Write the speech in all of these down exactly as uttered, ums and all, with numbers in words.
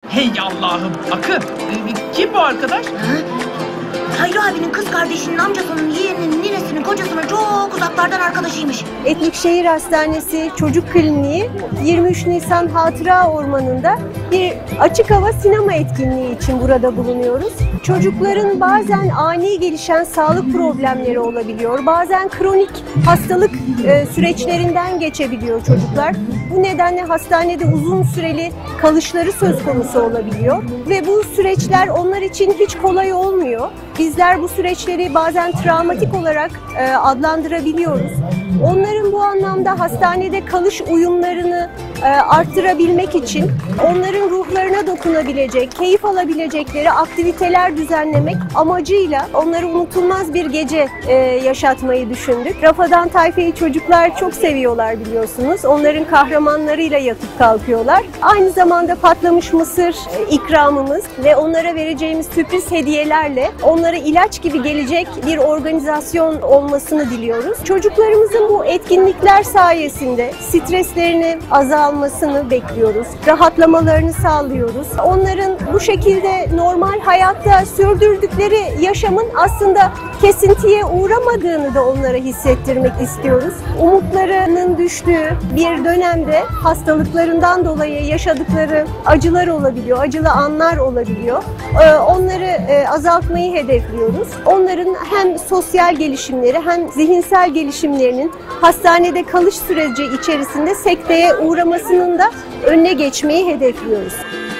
Hey Allah'ım, Akın. Ee, Kim bu arkadaş? Ha? Hayri abinin kız kardeşinin, amcasının, yeğeninin, ninesinin, kocasının çok uzaklardan arkadaşıymış. Etlikşehir Hastanesi Çocuk Kliniği yirmi üç Nisan Hatıra Ormanı'nda bir açık hava sinema etkinliği için burada bulunuyoruz. Çocukların bazen ani gelişen sağlık problemleri olabiliyor, bazen kronik hastalık e, süreçlerinden geçebiliyor çocuklar. Bu nedenle hastanede uzun süreli kalışları söz konusu olabiliyor ve bu süreçler onlar için hiç kolay olmuyor. Bizler bu süreçleri bazen travmatik olarak e, adlandırabiliyoruz. Onların bu anlamda hastanede kalış uyumlarını e, arttırabilmek için onların ruhlarına dokunabilecek, keyif alabilecekleri aktiviteler düzenlemek amacıyla onları unutulmaz bir gece e, yaşatmayı düşündük. Rafadan Tayfa'yı çocuklar çok seviyorlar biliyorsunuz. Onların kahramanlarıyla yatıp kalkıyorlar. Aynı zamanda patlamış mısır e, ikramımız ve onlara vereceğimiz sürpriz hediyelerle onlara ilaç gibi gelecek bir organizasyon olmasını diliyoruz. Çocuklarımızın bu etkinlikler sayesinde streslerini azalmasını bekliyoruz. Rahatlamalarını sağlıyoruz. Onların bu şekilde normal hayatta sürdürdükleri yaşamın aslında kesintiye uğramadığını da onlara hissettirmek istiyoruz. Umutlarının düştüğü bir dönemde hastalıklarından dolayı yaşadıkları acılar olabiliyor, acılı anlar olabiliyor. Onları azaltmayı hedefliyoruz. Onların hem sosyal gelişimleri hem zihinsel gelişimlerinin hastanede kalış süreci içerisinde sekteye uğramasının da önüne geçmeyi hedefliyoruz.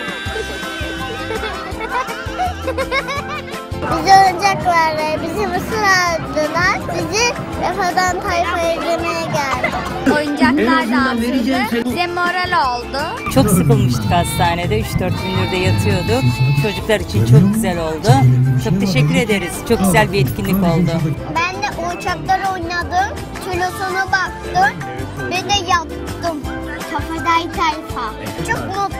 Bizi oyuncaklarla, bizi mısır aldılar, bizi Rafadan Tayfa'ya izlemeye geldi. Oyuncaklar dağıtıldı, bize moral oldu. Çok sıkılmıştık hastanede, üç dört gündür de yatıyorduk. Çocuklar için çok güzel oldu. Çok teşekkür ederiz, çok güzel bir etkinlik oldu. Ben de oyuncaklar oynadım, telefona baktım ve de yattım. Rafadan Tayfa. Çok mutlu